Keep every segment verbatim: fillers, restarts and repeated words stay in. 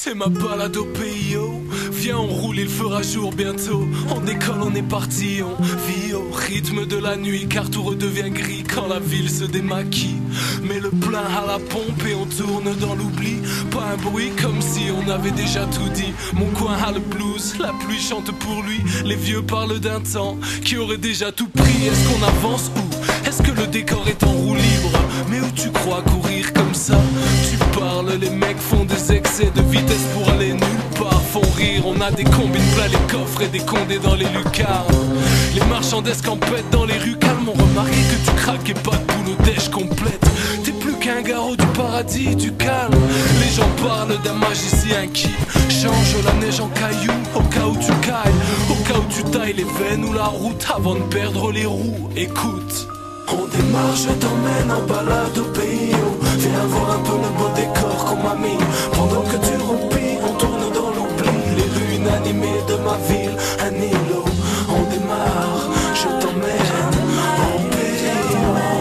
C'est ma balade au pays, oh. Viens on roule, il fera jour bientôt. On décolle, on est parti, on vit au rythme de la nuit, car tout redevient gris quand la ville se démaquille. Mais le plein à la pompe et on tourne dans l'oubli. Pas un bruit comme si on avait déjà tout dit. Mon coin a le blues, la pluie chante pour lui. Les vieux parlent d'un temps qui aurait déjà tout pris. Est-ce qu'on avance ou est-ce que le décor est en roue libre? Mais où tu crois courir comme ça? Tu parles, les mecs font des excès de vitesse pour aller nulle part, font rire. On a des combines plein les coffres et des condés dans les lucarnes. Les marchandes campettent dans les rues calmes. On remarqué que tu craques et pas de boulot dèche complète. T'es plus qu'un garrot du paradis, du calme. Les gens parlent d'un magicien qui change la neige en cailloux au cas où tu cailles, au cas où tu tailles les veines ou la route avant de perdre les roues. Écoute, on démarre, je t'emmène en balade au pays, oh. Viens voir un peu le beau décor qu'on m'a mis. Pendant que tu roupilles, on tourne dans l'oubli. Les rues inanimées de ma ville, un îlot. On démarre, je t'emmène en pays,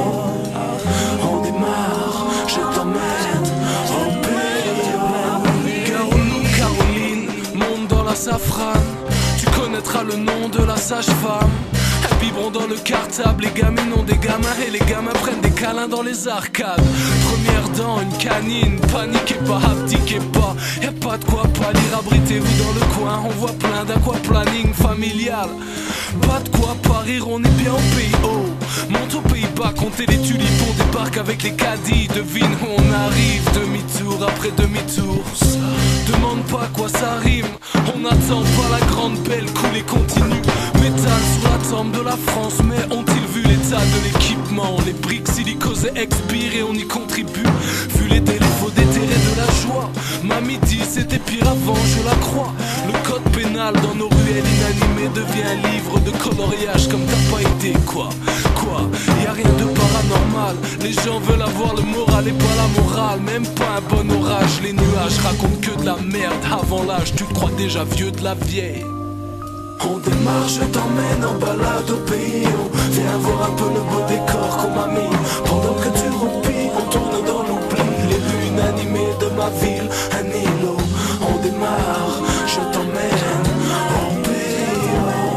oh. On démarre, je t'emmène en pays, oh. Carolou, Caroline, monte dans la safrane. Tu connaîtras le nom de la sage-femme. Elles vibront dans le cartable, les gamines ont des gamins et les gamins prennent des câlins dans les arcades. Première dent, une canine, paniquez pas, abdiquez pas. Y'a pas de quoi pâlir, abritez-vous dans le coin. On voit plein d'aquaplaning familial. Pas de quoi parir, on est bien au pays haut. Monte au Pays-Bas, comptez les tulipes, on débarque avec les caddies. Devine où on arrive, demi-tour après demi-tour. Demande pas quoi ça rime, on n'attend pas la grande belle coulée continue. Métal sur la tombe de la France, mais ont-ils vu l'état de l'équipement? Les briques silicosées expirent et on y contribue. Vu les défauts déterrés de la joie, mamie dit c'était pire avant, je la crois. Le code pénal dans nos ruelles inanimées devient un livre de coloriage comme t'as pas été. Quoi, quoi, y a rien de paranormal. Les gens veulent avoir le moral et pas la morale. Même pas un bon orage, les nuages racontent que de la merde. Avant l'âge, tu te crois déjà vieux de la vieille. On démarre, je t'emmène en balade au pays, oh. Viens voir un peu le beau décor qu'on m'a mis. Pendant que tu roupilles, on tourne dans l'oubli. Les rues inanimées de ma ville, un îlot. On démarre, je t'emmène en pays,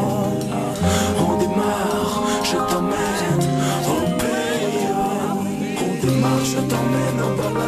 oh. On démarre, je t'emmène en pays, oh. On démarre, je t'emmène en balade.